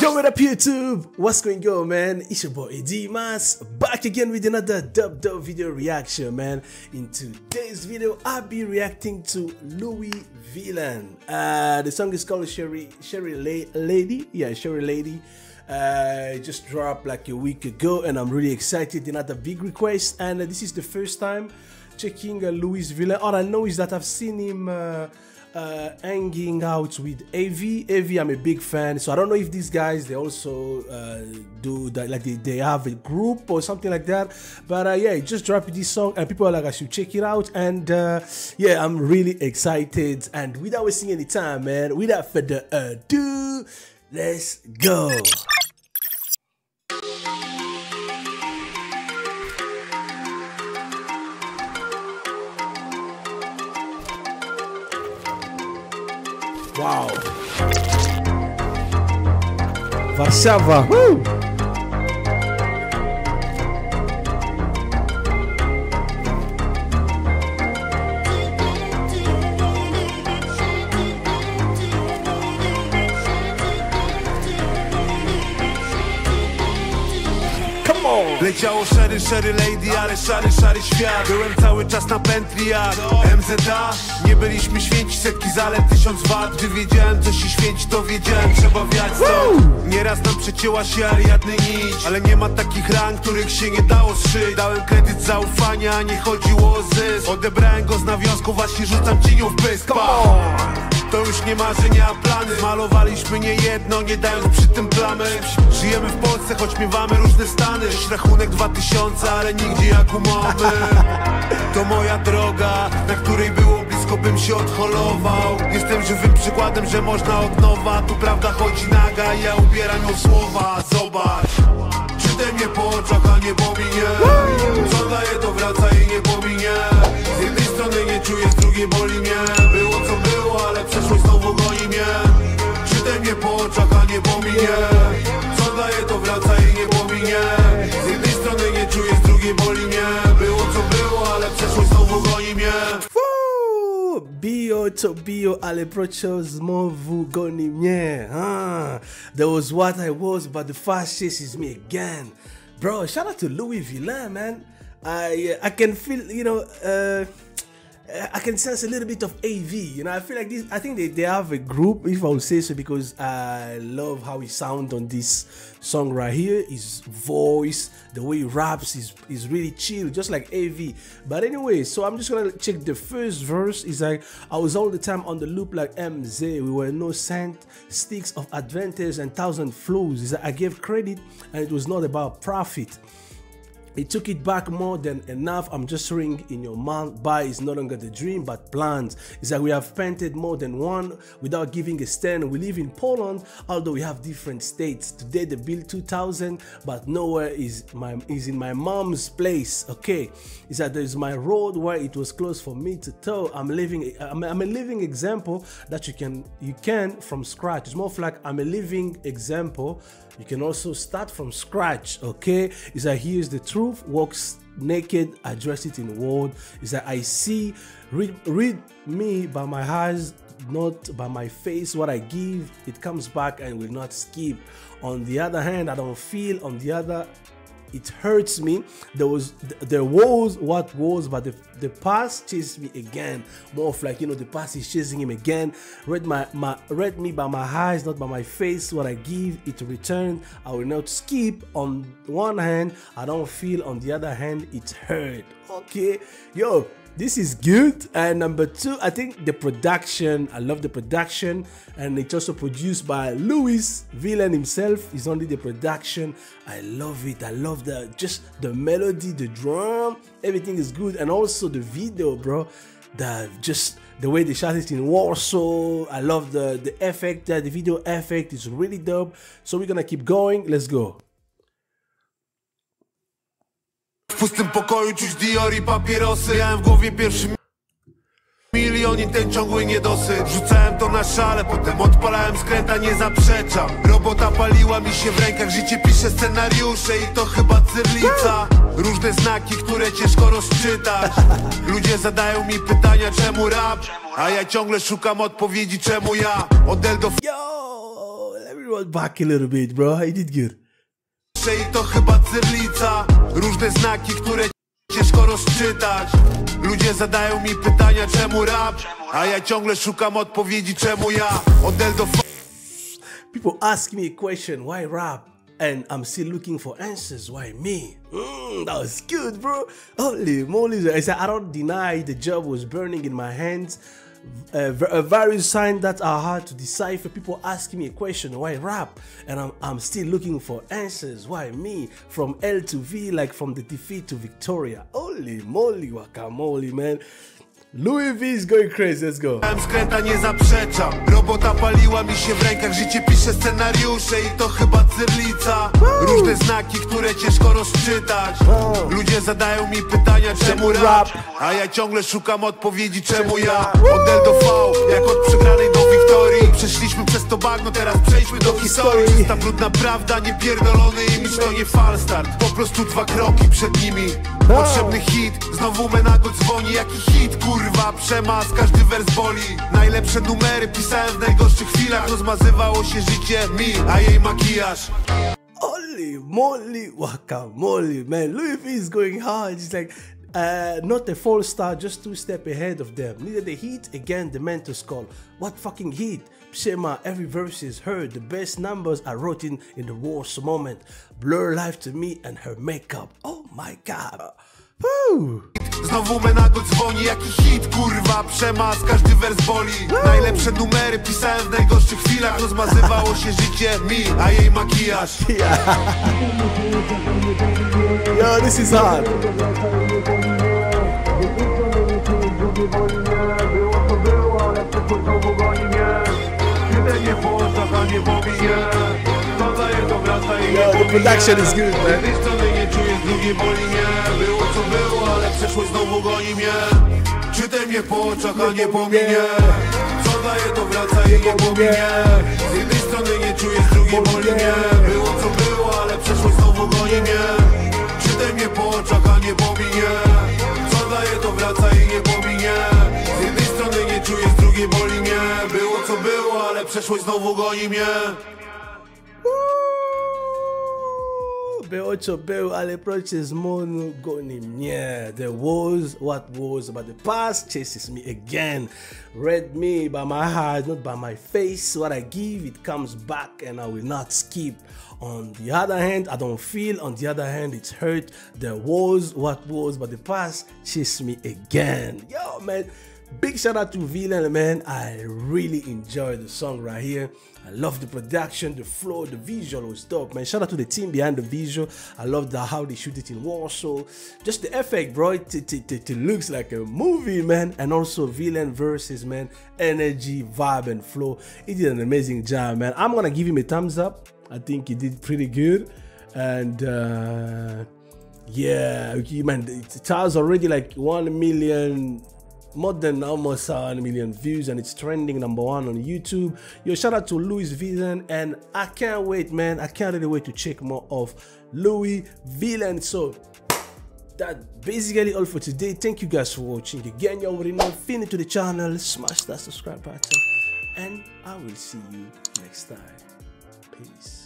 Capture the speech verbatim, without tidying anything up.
Yo, what up YouTube? What's going on, man? It's your boy Edimas, back again with another dub dub video reaction, man. In today's video, I'll be reacting to Louis Villain. Uh, the song is called Sherry Sherry La Lady. Yeah, Sherry Lady. Uh, it just dropped like a week ago, and I'm really excited. Another big request, and uh, this is the first time checking uh, Louis Villain. All I know is that I've seen him uh, uh, hanging out with A V. A V, I'm a big fan, so I don't know if these guys they also uh, do that, like they, they have a group or something like that. But uh, yeah, just dropped this song, and people are like, I should check it out. And uh, yeah, I'm really excited. And without wasting any time, man, without further ado, let's go. Wow. Warszawa. Woo! Leciało Sherry, Sherry Lady, ale szary, szary świat. Byłem cały czas na pętli jak M Z A. Nie byliśmy święci, setki zalet, tysiąc wat. Gdy wiedziałem, co się święci, to wiedziałem, trzeba wiać stąd. Nieraz nam przecięła się Ariadny nić, ale nie ma takich rang, których się nie dało zszyć. Dałem kredyt zaufania, a nie chodziło o zysk. Odebrałem go z nawiązku, właśnie rzucam cienią w pysk. To już nie marzenia, a plany. Malowaliśmy nie jedno, nie dając przy tym plamy. Żyjemy w Polsce, choć miewamy różne stany. Rachunek dwa tysiące, ale nigdzie jak umowy. To moja droga, na której było blisko, bym się odholował. Jestem żywym przykładem, że można od nowa. Tu prawda chodzi naga, ja ubieram ją w słowa. Zobacz, czytaj mnie po oczach, a nie pominie. Co daje, to wraca i nie pominie. Z jednej strony nie czuję, z drugiej boli mnie. Było co było, ale przeszłość znowu goni mnie. Czytaj mnie po oczach, a nie pominie. Co daje, to wraca i nie pominie. Z jednej strony nie czuję, z drugiej boli mnie. Było co było, ale przeszłość znowu goni mnie. Bio to bio, ale procho znowu goni mnie. Ah, that was what I was, but the fast chase is me again. Bro, shout out to Louis Villain, man. I I can feel, you know, uh, I can sense a little bit of A V, you know. I feel like this, I think they, they have a group, if I would say so, because I love how he sounds on this song right here. His voice, the way he raps is, is really chill, just like A V. But anyway, so I'm just gonna check the first verse. It's like, I was all the time on the loop like M Z. We were no cent, sticks of advantage and thousand flows. It's like I gave credit and it was not about profit. It took it back more than enough. I'm just ring in your mouth. Buy is no longer the dream, but plans. It's like we have painted more than one without giving a stand. We live in Poland, although we have different states. Today they built two thousand, but nowhere is my is in my mom's place. Okay, it's that there's my road where it was closed for me to toe. I'm living. I'm, I'm a living example that you can you can from scratch. It's more of like I'm a living example. You can also start from scratch. Okay, it's that here's the truth. Walks naked, address it in word. Is that I see, read, read me by my eyes, not by my face. What I give, it comes back and will not skip. On the other hand, I don't feel. On the other, it hurts me. There was, there was what was, but the, the past chased me again. More of like, you know, the past is chasing him again. Read my, my, read me by my eyes, not by my face. What I give, it returned. I will not skip. On one hand, I don't feel. On the other hand, it hurt. Okay, yo. This is good. And number two, I think the production, I love the production, and it's also produced by Louis Villain himself. It's only the production. I love it. I love the just the melody, the drum, everything is good, and also the video, bro. The just the way they shot it in Warsaw. I love the the effect. The video effect is really dope. So we're gonna keep going. Let's go. W pustym pokoju czuć Dior i papierosy. Miałem w głowie pierwszy milion i ten ciągły niedosyt. Rzucałem to na szale, potem odpalałem skręta, nie zaprzeczam. Robota paliła mi się w rękach, życie pisze scenariusze i to chyba cyrlica. Różne znaki, które ciężko rozczytać. Ludzie zadają mi pytania, czemu rap? A ja ciągle szukam odpowiedzi, czemu ja. Od L do roll back a little bit, bro. He did good. I to chyba cyrlica. Różne znaki, które ciężko rozczytać. Ludzie zadają mi pytania, czemu rap? A ja ciągle szukam odpowiedzi, czemu ja? Od L do F. People ask me a question, why rap? And I'm still looking for answers, why me? Mm, that was good, bro. Holy moly. I said, I don't deny the job was burning in my hands. Uh, uh, various signs that are hard to decipher. People asking me a question, why rap? And I'm, I'm still looking for answers, why me? From L to V, like from the defeat to Victoria. Holy moly, guacamole, man. Louis V is going crazy, let's go. Skręta nie zaprzeczam. Robota paliła mi się w rękach. Życie pisze scenariusze i to chyba cyrlica. Różne znaki, które ciężko rozczytać. Ludzie zadają mi pytania, czemu rap? A ja ciągle szukam odpowiedzi, czemu ja? Od L do V, jak od przegranej do Wiktorii. Przeszliśmy przez to bagno, teraz przejdźmy do historii. Czysta brudna prawda, niepierdolony imidż, to nie falstart. Po prostu dwa kroki przed nimi. Potrzebny hit, znowu Menago dzwoni. Jaki hit, kurwa, przemas, każdy wers boli. Najlepsze numery pisałem w najgorszych chwilach. Rozmazywało się życie mi, a jej makijaż. Holy moly, guacamole, man. Louis V is going hard. It's like, uh, not a false star, just two steps ahead of them. Neither the heat, again, the Mentos call. What fucking heat? Pshema, every verse is heard. The best numbers are wrote in, in the worst moment. Blur life to me and her makeup. Oh my god. Woo. Znowu Menago dzwoni, jaki hit, kurwa, przemas, każdy wers boli. Najlepsze numery pisałem w najgorszych chwilach. Rozmazywało się życie mi, a jej makijaż. Yo, this is hard. Yo, the production is good, man. Było co było, ale przeszłość znowu goni mnie. Czytaj mnie po oczach, a nie po minie. Co daje, to wraca i nie pominie. Z jednej strony nie czuję, z drugiej boli mnie. Było co było, ale przeszłość znowu goni mnie. Czytaj mnie po oczach, a nie po minie. Co daje, to wraca i nie pominie. Z jednej strony nie czuję, z drugiej boli mnie. Było co było, ale przeszłość znowu goni mnie. Było co było, ale proces znowu goni mnie. There was what was, but the past chases me again. Read me by my heart, not by my face. What I give, it comes back and I will not skip. On the other hand, I don't feel. On the other hand, it's hurt. There was what was, but the past chases me again. Yo, man. Big shout out to Villain, man. I really enjoyed the song right here. I love the production, the flow, the visual was dope, man. Shout out to the team behind the visual. I love the, how they shoot it in Warsaw. Just the effect, bro. It, it, it, it looks like a movie, man. And also Villain versus, man. Energy, vibe, and flow. He did an amazing job, man. I'm gonna give him a thumbs up. I think he did pretty good. And uh, yeah, man, it has already like one million. More than almost one million views, and it's trending number one on YouTube. Yo, shout out to Louis Villain, and I can't wait, man. I can't really wait to check more of Louis Villain. So that's basically all for today. Thank you guys for watching. Again, you already know, if you're new to the channel, smash that subscribe button, and I will see you next time. Peace.